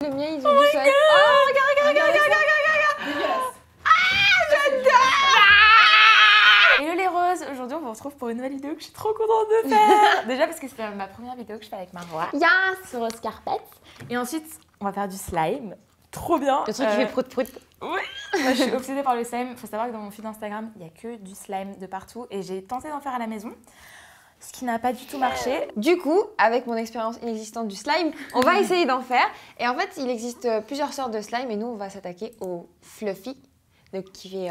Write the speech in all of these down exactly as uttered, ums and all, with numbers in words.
Le mien, ils ont oh du slime. Oh, regarde, regarde, regarde, regarde, regarde, regarde, regarde. Ah, j'adore. Hello les roses, aujourd'hui on vous retrouve pour une nouvelle vidéo que je suis trop contente de faire. Déjà parce que c'est ma première vidéo que je fais avec Marwa. Yes. Sur Rose Carpet. Et ensuite, on va faire du slime. Trop bien. Le truc euh... qui fait prout prout. Oui. Moi je suis obsédée par le slime. Il faut savoir que dans mon feed Instagram, il n'y a que du slime de partout. Et j'ai tenté d'en faire à la maison. Ce qui n'a pas du tout marché. Du coup, avec mon expérience inexistante du slime, on va essayer d'en faire. Et en fait, il existe plusieurs sortes de slime et nous, on va s'attaquer au fluffy, donc qui fait...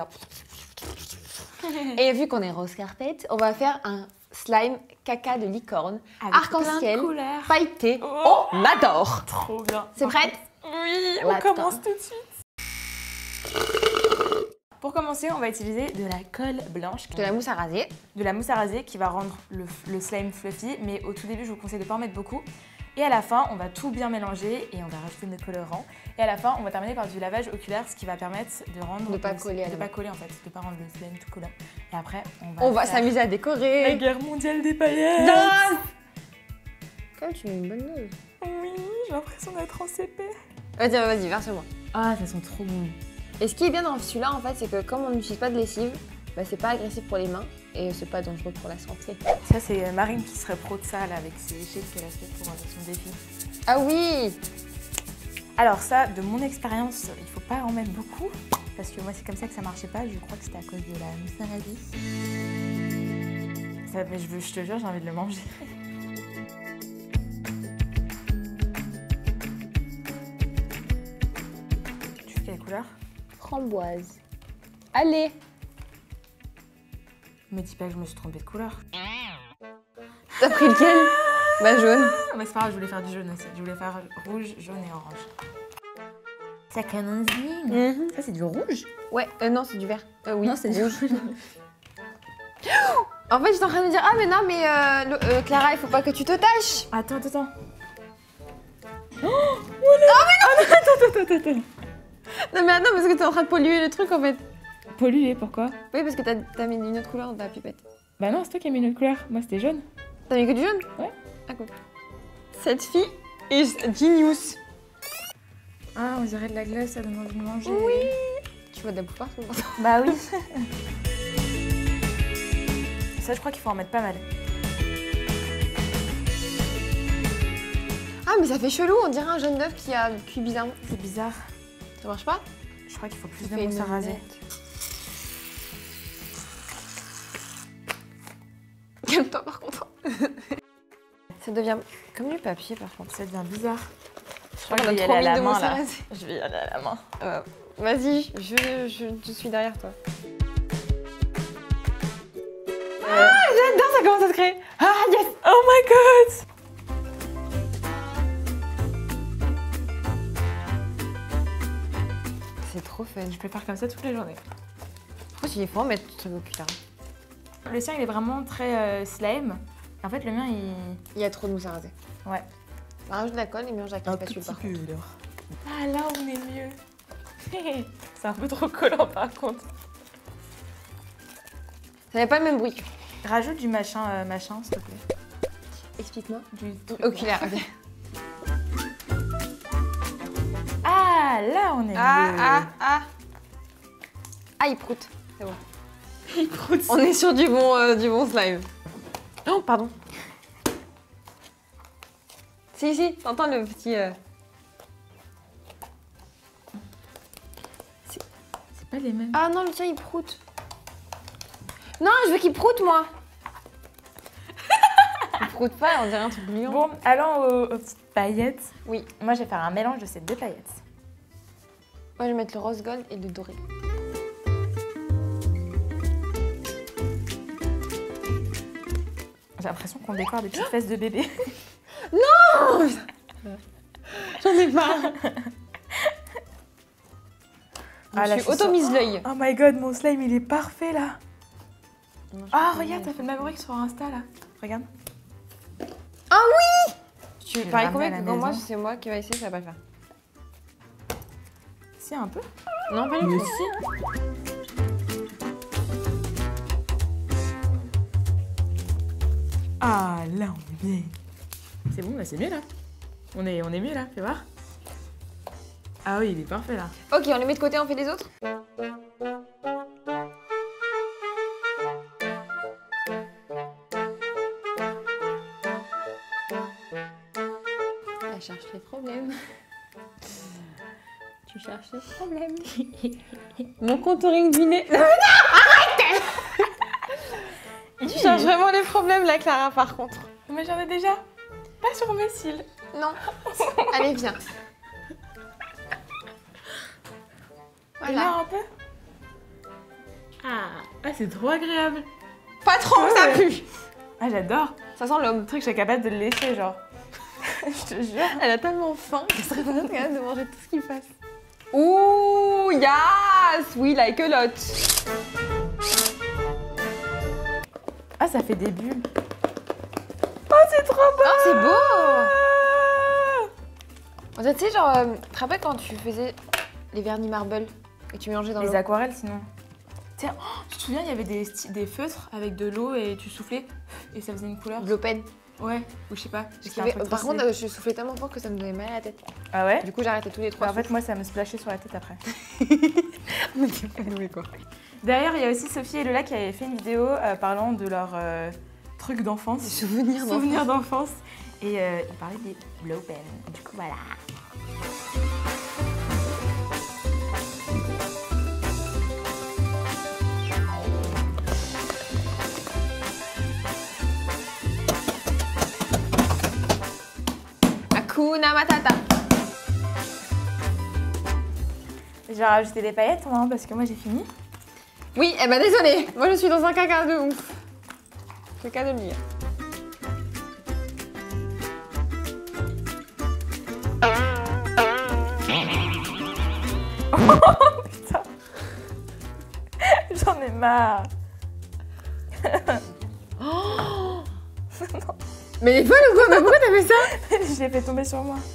Et vu qu'on est Rose Carpet, on va faire un slime caca de licorne, arc-en-ciel, pailleté. Oh, on adore. Trop bien. C'est prête? Oui, on commence tout de suite. Pour commencer, on va utiliser de la colle blanche. De la mousse à raser. De la mousse à raser qui va rendre le, le slime fluffy, mais au tout début, je vous conseille de ne pas en mettre beaucoup. Et à la fin, on va tout bien mélanger et on va rajouter notre colorant. Et à la fin, on va terminer par du lavage oculaire, ce qui va permettre de rendre... De pas coller. De pas coller en fait, de pas rendre le slime tout collant. Et après, on va... On va s'amuser à décorer. La guerre mondiale des paillettes. Non. Comme tu mets une bonne dose. Oui, j'ai l'impression d'être en C P. Vas-y, vas-y, verse-moi. Ah, ça sent trop bon. Et ce qui est bien dans celui-là, en fait, c'est que comme on n'utilise pas de lessive, bah, c'est pas agressif pour les mains et c'est pas dangereux pour la santé. Ça, c'est Marine qui serait pro de ça, là, avec ses shapes qu'elle a fait pour son défi. Ah oui! Alors ça, de mon expérience, il faut pas en mettre beaucoup, parce que moi, c'est comme ça que ça marchait pas. Je crois que c'était à cause de la mousse à raser. Ça, mais je, veux, je te jure, j'ai envie de le manger. Tu fais quelle couleur? Framboise. Allez! Me dis pas que je me suis trompée de couleur. T'as pris lequel? Bah jaune. Ah, bah c'est pas grave, je voulais faire du jaune aussi. Je voulais faire rouge, jaune et orange. Ça commence bien. Mm-hmm. Ça c'est du rouge? Ouais, euh, non c'est du vert. Euh, oui, non c'est du rouge. En fait j'étais en train de me dire, ah mais non mais euh, le, euh, Clara il faut pas que tu te tâches. Attends, attends, attends. Oh, voilà. Oh mais non, oh, non attends, attends, attends, attends. Non mais attends parce que t'es en train de polluer le truc en fait. Polluer, pourquoi? Oui parce que t'as as mis une autre couleur dans ta pipette. Bah non, c'est toi qui as mis une autre couleur. Moi c'était jaune. T'as mis que du jaune? Ouais. Ah cool. Cette fille is genius. Ah, on dirait de la glace, ça donne envie de manger. Oui. Tu vois de la bouffe partout. Bah oui. Ça, je crois qu'il faut en mettre pas mal. Ah mais ça fait chelou, on dirait un jaune d'œuf qui a cuit bizarrement. C'est bizarre. Ça marche pas? Je crois qu'il faut plus de mousse à raser. Calme-toi par contre. Ça devient comme du papier par contre. Ça devient bizarre. Je crois que que je vais y aller à la main là. Je vais y aller à la main. Euh, Vas-y, je, je, je suis derrière toi. Euh... Ah, j'adore, ça commence à se créer. Ah, yes. Oh my god. C'est trop fun. Je peux faire comme ça toute la journée. Pourquoi tu dis faut en mettre ce truc oculaire? Le sien, il est vraiment très euh, slime. En fait, le mien, il... Il y a trop de mousse à raser. Ouais. Bah, rajoute de la colle et mélange avec la spatule par contre. Ah, là, on est mieux. C'est un peu trop collant par contre. Ça n'a pas le même bruit. Rajoute du machin, euh, machin, s'il te plaît. Explique-moi. Du oculaire, ok. Ah, là, on est ah, mieux. Ah, ah, ah. il proute. C'est bon. Il proute. On est sur du bon, euh, du bon slime. Oh, pardon. Si, si, t'entends le petit... Euh... C'est pas les mêmes. Ah non, le tien, il proute. Non, je veux qu'il proute, moi. Il proute pas, on dirait un truc gluant. Bon, allons aux, aux petites paillettes. Oui. Moi, je vais faire un mélange de ces deux paillettes. Moi, je vais mettre le rose gold et le doré. J'ai l'impression qu'on décore des petites fesses de bébé. Non. J'en ai pas. Ah, je suis auto-mise l'œil. Oh my god, mon slime, il est parfait, là. Non, ah, regarde, t'as fait de ma brique sur Insta, là. Regarde. Ah oui. Tu je paries combien que quand moi, c'est moi qui va essayer, ça va pas le faire. Si, un peu. Non, pas du tout. Si. Ah, là, on est bien. C'est bon, là, c'est mieux, là. On est, on est mieux, là. Fais voir. Ah oui, il est parfait là. Ok, on les met de côté, on fait les autres. Elle cherche les problèmes. Tu cherches les problèmes. Mon contouring du nez. Non, mais non, arrête. Tu cherches vraiment les problèmes là, Clara, par contre. Mais j'en ai déjà. Pas sur mes cils. Non. Allez, viens. Voilà. Là, un peu. Ah, ah c'est trop agréable. Pas trop, ouais, ça pue. Ah, j'adore. Ça sent l'homme. Le truc, je suis capable de le lécher, genre. Je te jure. Elle a tellement faim qu'elle serait capable de manger tout ce qu'il fasse. Ouh, yes, we like a lot. Ah, ça fait des bulles. Oh, c'est trop beau. Oh, c'est beau. Tu sais, genre, euh, tu te rappelles quand tu faisais les vernis marble et tu mélangeais dans l'eau? Les aquarelles, sinon. Tu oh, tu te souviens, il y avait des, des feutres avec de l'eau et tu soufflais et ça faisait une couleur. De l'eau peine. Ouais, ou je sais pas. Avait, par contre, euh, je soufflais tellement fort que ça me donnait mal à la tête. Ah ouais? Du coup, j'arrêtais tous les trois. Bah, en fait, moi, ça me splashait sur la tête après. On était pas doués, quoi. Derrière, il y a aussi Sophie et Lola qui avaient fait une vidéo euh, parlant de leur euh, truc d'enfance. Des souvenirs d'enfance. Souvenirs d'enfance. Et euh, ils parlaient des blow pen. Du coup, voilà. Hakuna Matata. J'ai rajouté des paillettes, moi, hein, parce que moi, j'ai fini. Oui, eh ben désolée. Moi, je suis dans un caca de ouf. Caca de mire. Oh putain. J'en ai marre. Oh. Mais les folles ou quoi? Mais pourquoi t'as fait ça? Je l'ai fait tomber sur moi.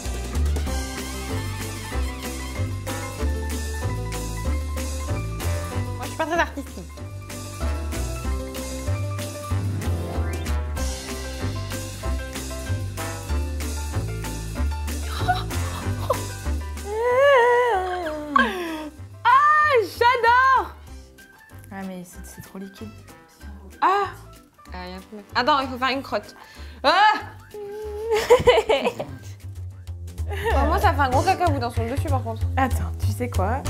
Moi, je suis pas très artistique. Ah, j'adore! Ah, mais c'est trop liquide. Ah! Ah, y a un peu... Attends, il faut faire une crotte. Ah. Oh, moi, ça fait un gros caca boudin sur le dessus, par contre. Attends, tu sais quoi?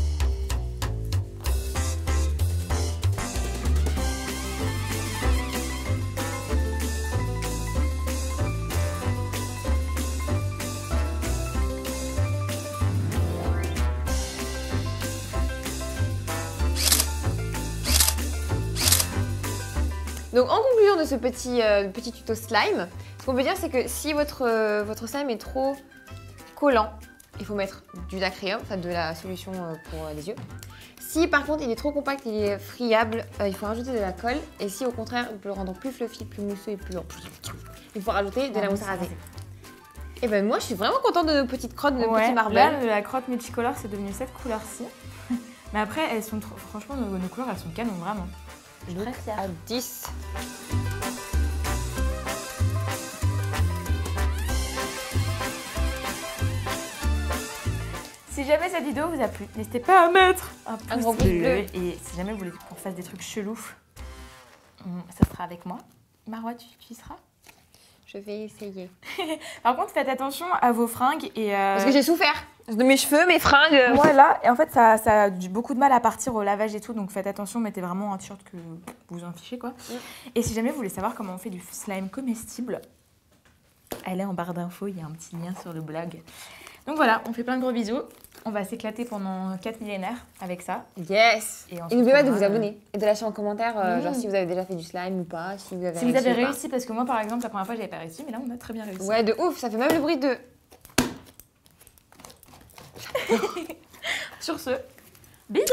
Donc en conclusion de ce petit, euh, petit tuto slime, ce qu'on peut dire c'est que si votre, euh, votre slime est trop collant, il faut mettre du dacryum, enfin de la solution euh, pour euh, les yeux. Si par contre il est trop compact, il est friable, euh, il faut rajouter de la colle. Et si au contraire on peut le rendre plus fluffy, plus mousseux et plus long, il faut rajouter de la mousse à raser. Et ben moi je suis vraiment contente de nos petites crottes, de nos ouais, petits marbles. Là, la crotte multicolore c'est devenu cette couleur-ci. Mais après elles sont trop... franchement nos, nos couleurs elles sont canon vraiment. Je suis très fière. À dix. Si jamais cette vidéo vous a plu, n'hésitez pas à mettre un pouce un gros pouce bleu. Et si jamais vous voulez qu'on fasse des trucs chelous, ça sera avec moi. Marwa, tu, tu y seras? Je vais essayer. Par contre, faites attention à vos fringues et... Euh... Parce que j'ai souffert de mes cheveux, mes fringues. Voilà, et en fait, ça, ça a du, beaucoup de mal à partir au lavage et tout, donc faites attention, mettez vraiment un t-shirt que vous en fichez, quoi. Mm. Et si jamais vous voulez savoir comment on fait du slime comestible, allez en barre d'infos, il y a un petit lien sur le blog. Donc voilà, on fait plein de gros bisous. On va s'éclater pendant quatre millénaires avec ça. Yes. Et, et n'oubliez pas de vous abonner et de lâcher en commentaire euh, mmh. genre si vous avez déjà fait du slime ou pas, si vous avez si réussi. Si vous avez réussi, parce que moi par exemple la première fois j'avais pas réussi, mais là on a très bien réussi. Ouais, de ouf, ça fait même le bruit de... Sur ce, bisous.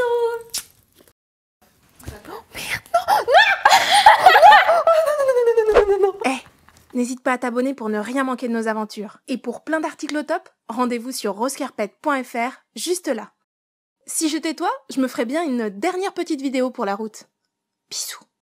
Oh merde, non, non, non, non, non, non, non, non, non, non. Eh, n'hésite pas à t'abonner pour ne rien manquer de nos aventures. Et pour plein d'articles au top, rendez-vous sur rose carpet point f r, juste là. Si j'étais toi, je me ferais bien une dernière petite vidéo pour la route. Bisous.